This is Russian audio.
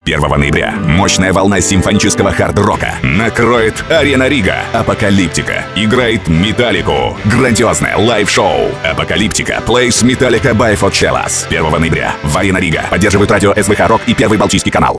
1 ноября мощная волна симфонического хард-рока накроет Арена Рига. Апокалиптика играет Металлику. Грандиозное лайв-шоу Апокалиптика Plays Metallica by Focellas. 1 ноября в Арена Рига. Поддерживают радио СВХ Рок и Первый Балтийский канал.